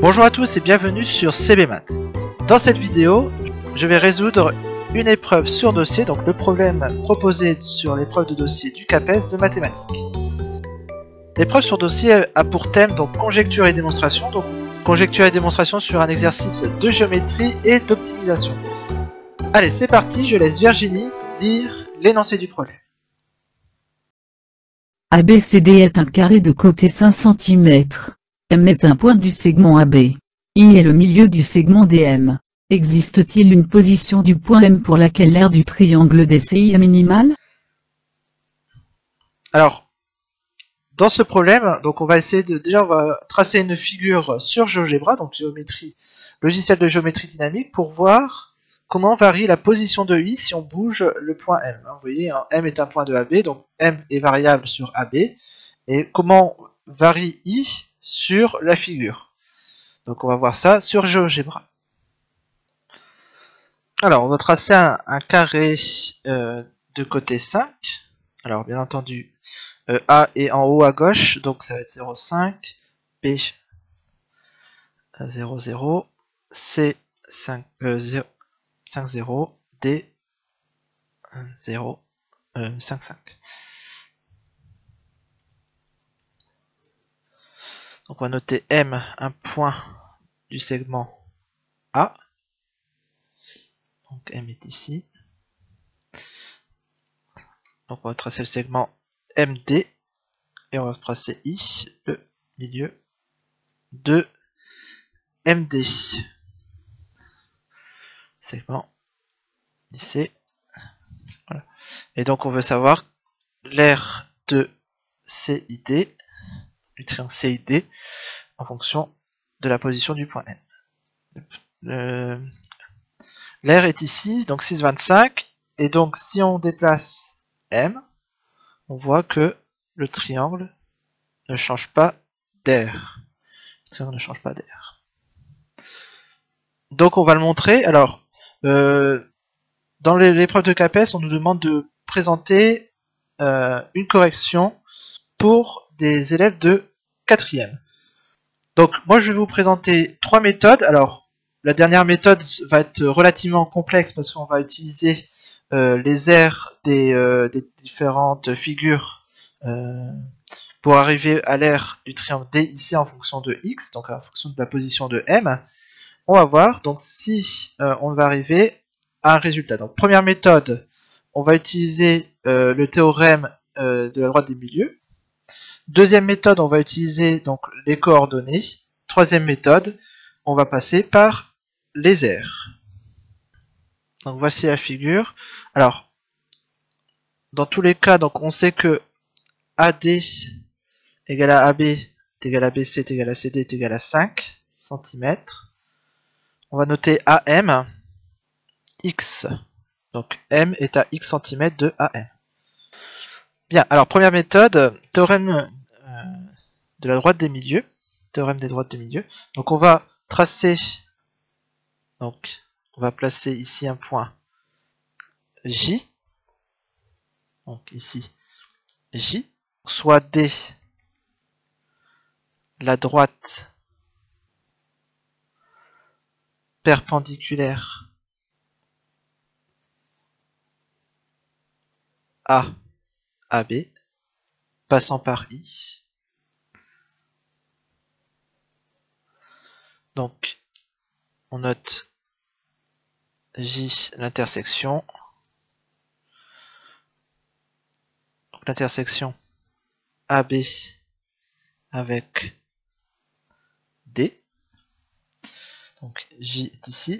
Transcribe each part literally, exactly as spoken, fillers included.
Bonjour à tous et bienvenue sur C B Math. Dans cette vidéo, je vais résoudre une épreuve sur dossier, donc le problème proposé sur l'épreuve de dossier du CAPES de mathématiques. L'épreuve sur dossier a pour thème donc conjecture et démonstration, donc conjecture et démonstration sur un exercice de géométrie et d'optimisation. Allez, c'est parti, je laisse Virginie lire l'énoncé du problème. A B C D est un carré de côté cinq centimètres. M est un point du segment A B. I est le milieu du segment D M. Existe-t-il une position du point M pour laquelle l'aire du triangle D C I est minimale? Alors, dans ce problème, donc on va essayer de déjà on va tracer une figure sur GeoGebra, donc géométrie, logiciel de géométrie dynamique, pour voir comment varie la position de I si on bouge le point M. Vous voyez, hein, M est un point de A B, donc M est variable sur A B, et comment varie I sur la figure. Donc on va voir ça sur GeoGebra. Alors on va tracer un, un carré euh, de côté cinq. Alors bien entendu, euh, A est en haut à gauche, donc ça va être zéro virgule cinq, B zéro zéro, C cinq, euh, cinq zéro, D zéro cinq cinq. Donc on va noter M, un point du segment A. Donc M est ici. Donc on va tracer le segment M D et on va tracer I, le milieu de M D. Segment ici. Voilà. Et donc on veut savoir l'aire de C I D, du triangle C I D, en fonction de la position du point M. L'aire est ici, donc six virgule vingt-cinq, et donc si on déplace M, on voit que le triangle ne change pas d'aire. Le triangle ne change pas d'aire. Donc on va le montrer. Alors, euh, dans l'épreuve de CAPES, on nous demande de présenter euh, une correction pour des élèves de quatrième. Donc moi je vais vous présenter trois méthodes. Alors la dernière méthode va être relativement complexe parce qu'on va utiliser euh, les aires des, euh, des différentes figures euh, pour arriver à l'aire du triangle D ici en fonction de X, donc en fonction de la position de M. On va voir donc si euh, on va arriver à un résultat. Donc première méthode, on va utiliser euh, le théorème euh, de la droite des milieux. Deuxième méthode, on va utiliser donc les coordonnées. Troisième méthode, on va passer par les aires. Donc voici la figure. Alors, dans tous les cas, donc on sait que A D égale à A B est égal à B C est égal à C D est égal à cinq centimètres. On va noter A M, X. Donc M est à X centimètres de A M. Bien, alors première méthode, théorème euh, de la droite des milieux. Théorème des droites de milieu. Donc on va tracer, donc on va placer ici un point J, donc ici J, soit D, la droite perpendiculaire à A B, passant par I. Donc on note J, l'intersection. L'intersection A B avec D. Donc J est ici.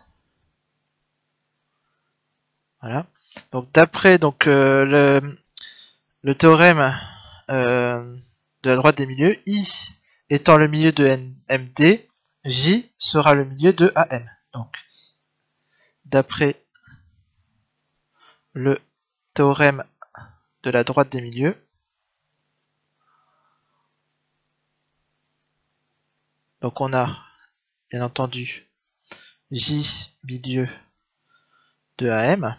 Voilà. Donc d'après donc euh, le, le théorème euh, de la droite des milieux, I étant le milieu de M D, J sera le milieu de A M. Donc d'après le théorème de la droite des milieux, donc on a bien entendu J milieu de A M,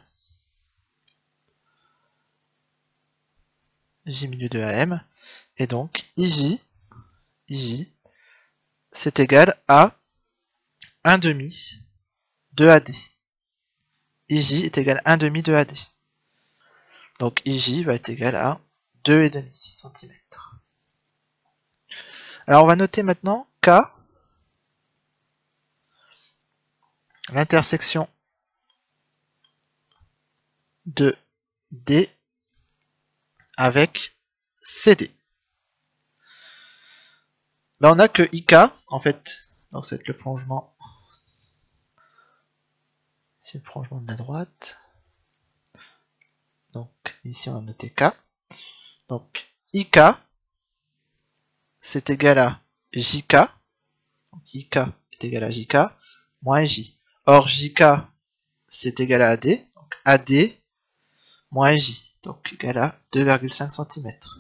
J milieu de A M, et donc I J, I J c'est égal à un demi de A D. I J est égal à un demi de A D. Donc I J va être égal à deux virgule cinq centimètres. Alors on va noter maintenant K, l'intersection de D avec C D. Là on n'a que I K en fait, donc c'est le prolongement, c'est le prolongement de la droite. Donc ici on a noté K. Donc I K c'est égal à J K. Donc I K est égal à J K moins J. Or J K c'est égal à A D. Donc A D moins J. Donc égal à deux virgule cinq centimètres.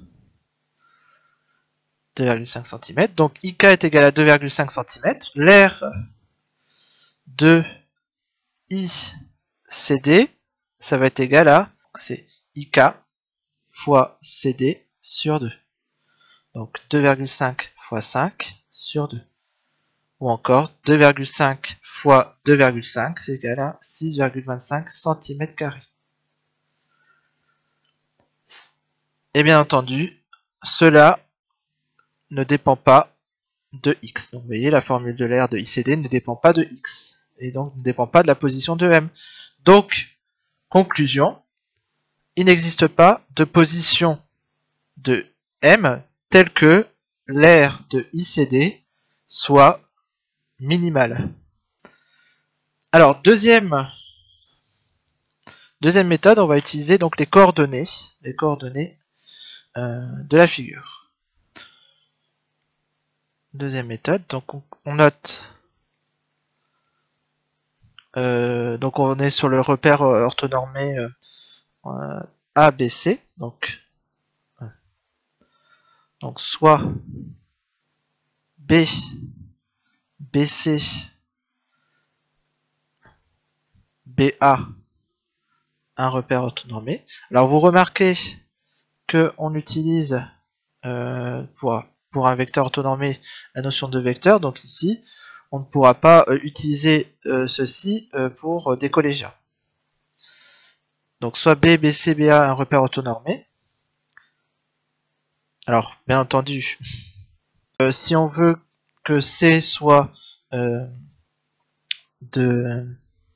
deux virgule cinq centimètres. Donc I K est égal à deux virgule cinq centimètres. L'aire de I C D, ça va être égal à, c'est I K fois C D sur deux. Donc deux virgule cinq fois cinq sur deux. Ou encore deux virgule cinq fois deux virgule cinq, c'est égal à six virgule vingt-cinq centimètres carrés. Et bien entendu, cela ne dépend pas de x. Donc vous voyez, la formule de l'aire de I C D ne dépend pas de x. Et donc ne dépend pas de la position de M. Donc, conclusion, il n'existe pas de position de M telle que l'aire de I C D soit minimale. Alors, deuxième, deuxième méthode, on va utiliser donc les coordonnées, les coordonnées euh, de la figure. Deuxième méthode, donc on, on note, euh, donc on est sur le repère orthonormé euh, euh, A B C, donc, euh, donc soit B, B C, B A, un repère orthonormé. Alors vous remarquez que on utilise euh, pour, pour un vecteur orthonormé la notion de vecteur, donc ici on ne pourra pas euh, utiliser euh, ceci euh, pour euh, des collégiens. Donc soit B, B C, B A un repère orthonormé. Alors bien entendu, euh, si on veut que C soit euh, de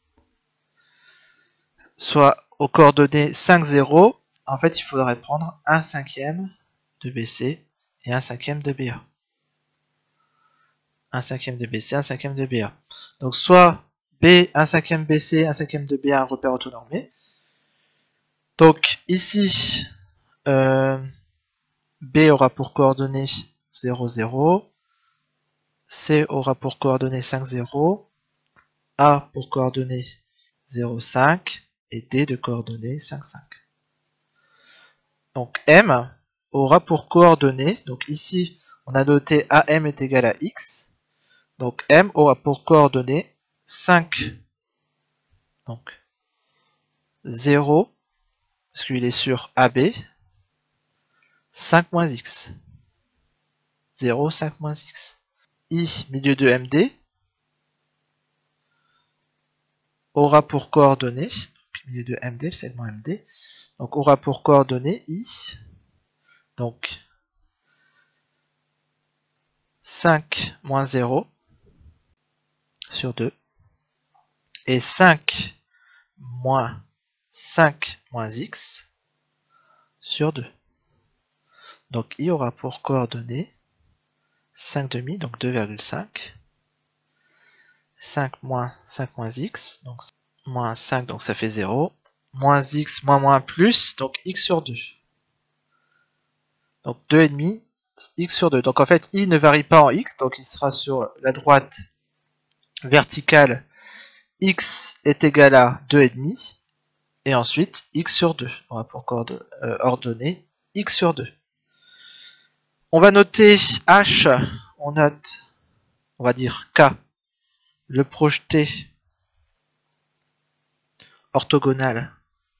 soit aux coordonnées cinq, zéro, en fait il faudrait prendre un cinquième de B C et un cinquième de B A. Un cinquième de B C, un cinquième de B A. Donc soit B, un cinquième B C, un cinquième de B A, un repère orthonormé. Donc ici, euh, B aura pour coordonnées zéro, zéro, C aura pour coordonnées cinq, zéro, A pour coordonnées zéro, cinq, et D de coordonnées cinq, cinq. Donc M aura pour coordonnées, donc ici on a noté A M est égal à X, donc M aura pour coordonnées cinq, donc zéro, parce qu'il est sur A B, cinq moins X, zéro, cinq moins X. I, milieu de M D, aura pour coordonnées, donc milieu de M D, segment M D, donc aura pour coordonnées I, donc cinq moins zéro sur deux, et cinq moins cinq moins X sur deux. Donc I aura pour coordonnées cinq demi, donc deux virgule cinq, cinq moins cinq moins X, donc moins cinq, donc ça fait zéro, moins X, moins moins plus, donc X sur deux. Donc deux virgule cinq, X sur deux. Donc en fait, I ne varie pas en X, donc il sera sur la droite verticale, X est égal à deux virgule cinq, et ensuite X sur deux. On va pour euh, ordonner X sur deux. On va noter H, on note, on va dire K, le projeté orthogonal,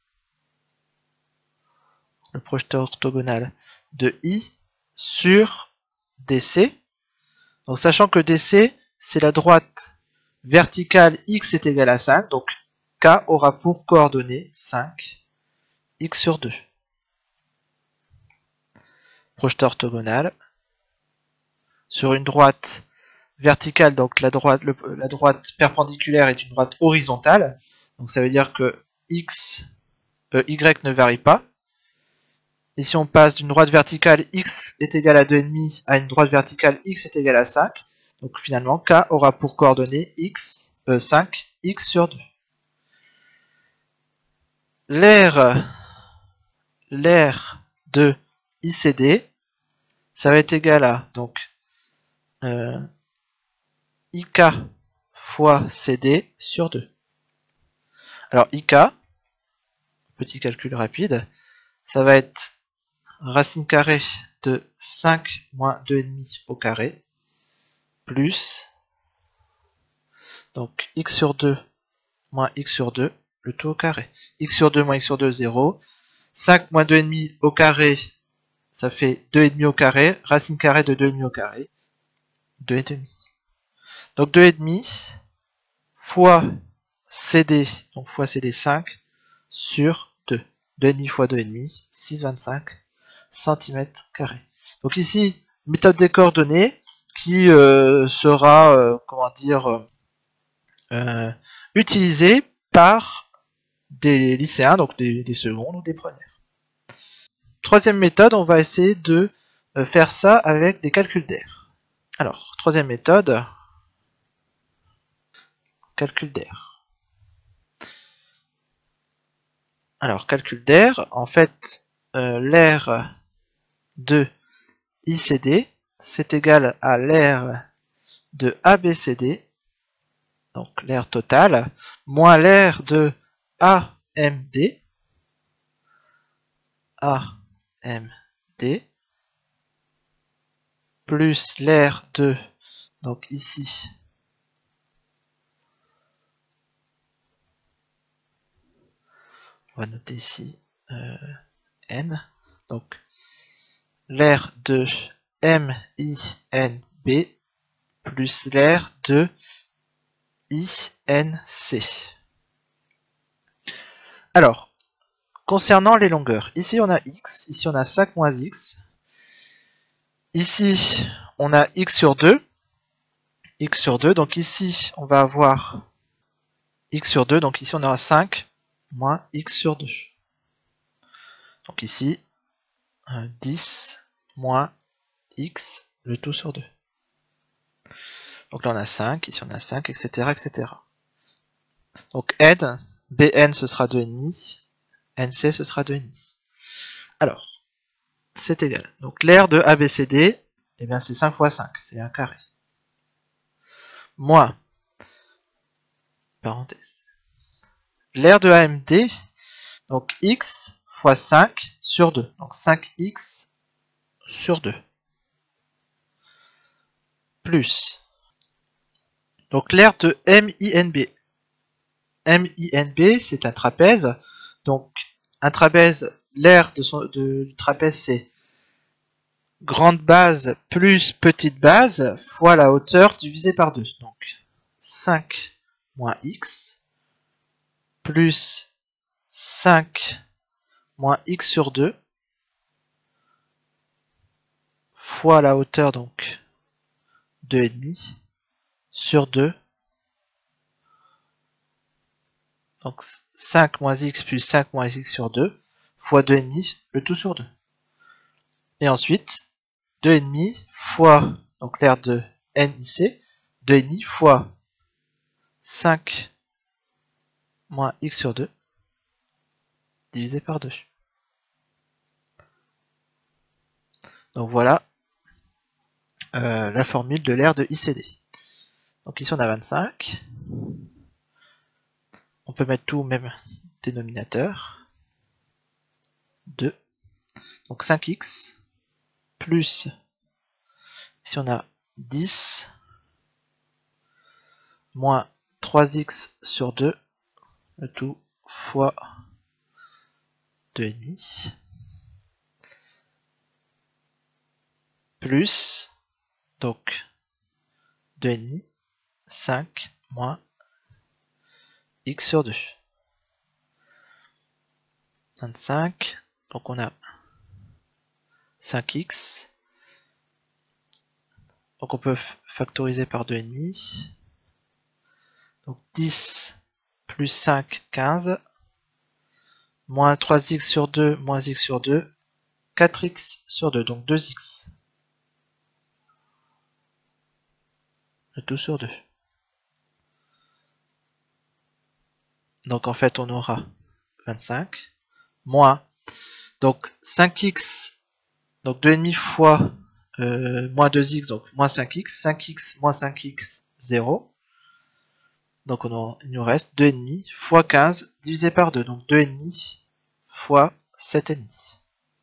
le projeté orthogonal de I sur D C. Donc sachant que D C, c'est la droite verticale x est égal à cinq, donc K aura pour coordonnée cinq, x sur deux. Projeté orthogonal. Sur une droite verticale, donc la droite, le, la droite perpendiculaire est une droite horizontale, donc ça veut dire que x, euh, y ne varie pas. Ici on passe d'une droite verticale x est égal à deux virgule cinq à une droite verticale x est égal à cinq, donc finalement K aura pour coordonnée x, euh, cinq, x sur deux. L'aire l'aire de I C D, ça va être égal à donc euh, I K fois C D sur deux. Alors I K, petit calcul rapide, ça va être racine carrée de cinq moins deux virgule cinq au carré, plus, donc x sur deux moins x sur deux, le tout au carré. X sur deux moins x sur deux, zéro. cinq moins deux virgule cinq au carré, ça fait deux virgule cinq au carré, racine carrée de deux virgule cinq au carré, deux virgule cinq. Donc deux virgule cinq fois C D, donc fois C D cinq, sur deux. deux virgule cinq fois deux virgule cinq, six virgule vingt-cinq centimètres carrés. Donc ici, méthode des coordonnées qui euh, sera, euh, comment dire, euh, utilisée par des lycéens, donc des, des secondes ou des premières. Troisième méthode, on va essayer de euh, faire ça avec des calculs d'air. Alors, troisième méthode, calcul d'air. Alors, calcul d'air, en fait, euh, l'air de I C D, c'est égal à l'air de A B C D, donc l'air total, moins l'air de A M D, A M D, plus l'air de, donc ici, on va noter ici euh, N, donc l'air de M I N B, plus l'air de I N C. Alors, concernant les longueurs, ici on a x, ici on a cinq moins x, ici on a x sur deux, x sur deux, donc ici on va avoir x sur deux, donc ici on aura cinq moins x sur deux. Donc ici, euh, dix moins x, le tout sur deux. Donc là on a cinq, ici on a cinq, et cetera et cetera. Donc N, Bn ce sera deux virgule cinq, Nc ce sera deux virgule cinq. Alors, c'est égal. Donc l'air de A B C D, eh bien c'est cinq fois cinq, c'est un carré. Moins, parenthèse, l'air de A M D, donc x fois cinq sur deux. Donc cinq x sur deux. Plus, donc l'air de M I N B. M I N B, c'est un trapèze. Donc un trapèze, l'air de son, de, du trapèze, c'est grande base plus petite base fois la hauteur divisé par deux. Donc cinq moins x plus cinq moins x sur deux fois la hauteur, donc deux virgule cinq sur deux. Donc cinq moins x plus cinq moins x sur deux fois deux virgule cinq, le tout sur deux. Et ensuite deux virgule cinq fois, donc l'air de N I C, deux virgule cinq fois cinq moins x sur deux divisé par deux. Donc voilà euh, la formule de l'air de I C D. Donc ici on a vingt-cinq. On peut mettre tout au même dénominateur. deux. Donc cinq x plus, ici on a dix moins trois x sur deux, le tout fois deux virgule cinq, plus, donc deux virgule cinq, cinq moins x sur deux. vingt-cinq, donc on a cinq x. Donc on peut factoriser par deux virgule cinq. Donc dix plus cinq, quinze. Moins trois x sur deux, moins x sur deux. quatre x sur deux, donc deux x. Le tout sur deux. Donc en fait on aura vingt-cinq. Moins. Donc cinq x. Donc deux virgule cinq fois euh, moins deux x, donc moins cinq x. cinq x moins cinq x, zéro. Donc on a, il nous reste deux virgule cinq fois quinze divisé par deux. Donc deux virgule cinq fois sept virgule cinq.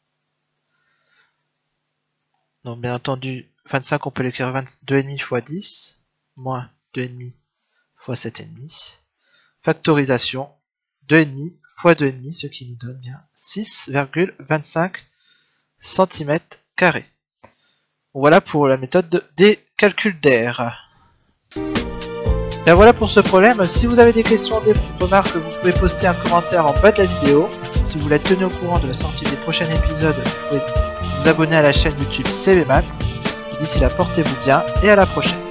Donc bien entendu, vingt-cinq on peut l'écrire deux virgule cinq fois dix, moins deux virgule cinq fois sept virgule cinq. Factorisation, deux virgule cinq fois deux virgule cinq, ce qui nous donne bien six virgule vingt-cinq centimètres carrés. Voilà pour la méthode de, des calculs d'air. Et voilà pour ce problème. Si vous avez des questions, des remarques, vous pouvez poster un commentaire en bas de la vidéo. Si vous voulez être tenu au courant de la sortie des prochains épisodes, vous pouvez vous abonner à la chaîne YouTube C B Math. D'ici là, portez-vous bien et à la prochaine.